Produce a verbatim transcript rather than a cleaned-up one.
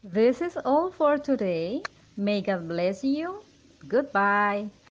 This is all for today. May God bless you. Goodbye.